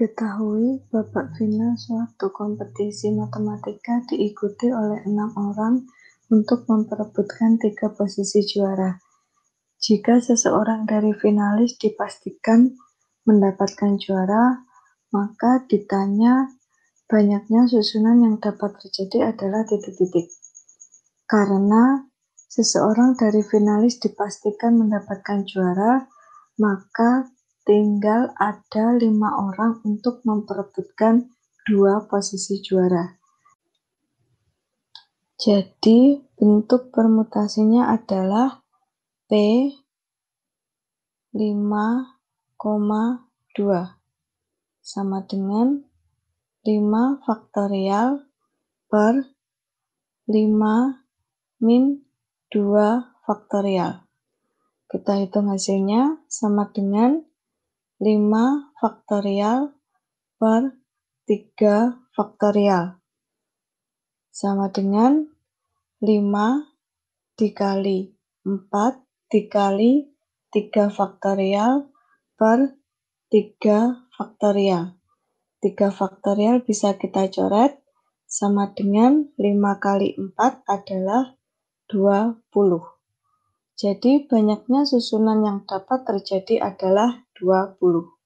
Diketahui babak final suatu kompetisi matematika diikuti oleh 6 orang untuk memperebutkan 3 posisi juara. Jika seseorang dari finalis dipastikan mendapatkan juara, maka ditanya banyaknya susunan yang dapat terjadi adalah titik-titik. Karena seseorang dari finalis dipastikan mendapatkan juara, maka tinggal ada 5 orang untuk memperebutkan 2 posisi juara. Jadi bentuk permutasinya adalah P 5,2 sama dengan 5 faktorial per 5 min 2 faktorial. Kita hitung hasilnya sama dengan 5 faktorial per 3 faktorial. Sama dengan 5 dikali 4 dikali 3 faktorial per 3 faktorial. 3 faktorial bisa kita coret sama dengan 5 kali 4 adalah 20. Jadi banyaknya susunan yang dapat terjadi adalah 20.